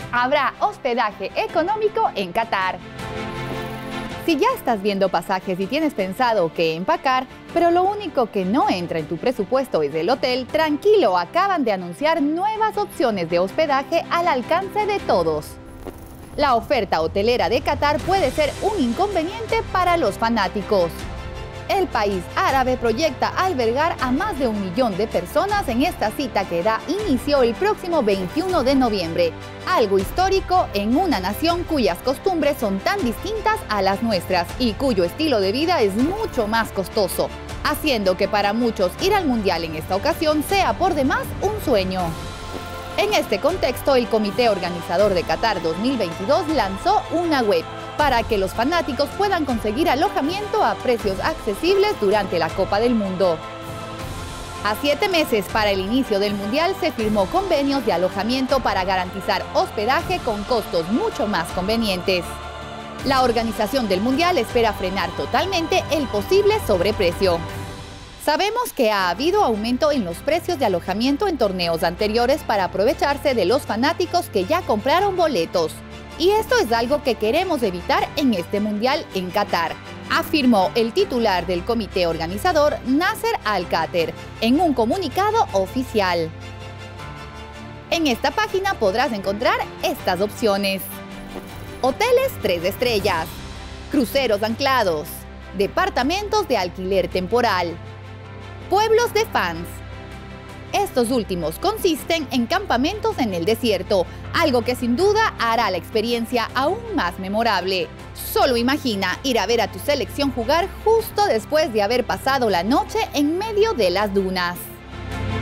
Habrá hospedaje económico en Qatar. Si ya estás viendo pasajes y tienes pensado qué empacar, pero lo único que no entra en tu presupuesto es el hotel, tranquilo, acaban de anunciar nuevas opciones de hospedaje al alcance de todos. La oferta hotelera de Qatar puede ser un inconveniente para los fanáticos. El país árabe proyecta albergar a más de 1 millón de personas en esta cita que da inicio el próximo 21 de noviembre. Algo histórico en una nación cuyas costumbres son tan distintas a las nuestras y cuyo estilo de vida es mucho más costoso, haciendo que para muchos ir al Mundial en esta ocasión sea por demás un sueño. En este contexto, el comité organizador de Qatar 2022 lanzó una web para que los fanáticos puedan conseguir alojamiento a precios accesibles durante la Copa del Mundo. A 7 meses para el inicio del Mundial se firmó convenios de alojamiento para garantizar hospedaje con costos mucho más convenientes. La organización del Mundial espera frenar totalmente el posible sobreprecio. Sabemos que ha habido aumento en los precios de alojamiento en torneos anteriores para aprovecharse de los fanáticos que ya compraron boletos. Y esto es algo que queremos evitar en este Mundial en Qatar, afirmó el titular del comité organizador, Nasser Al-Khater, en un comunicado oficial. En esta página podrás encontrar estas opciones: hoteles 3 estrellas, cruceros anclados, departamentos de alquiler temporal, pueblos de fans. Estos últimos consisten en campamentos en el desierto, algo que sin duda hará la experiencia aún más memorable. Solo imagina ir a ver a tu selección jugar justo después de haber pasado la noche en medio de las dunas.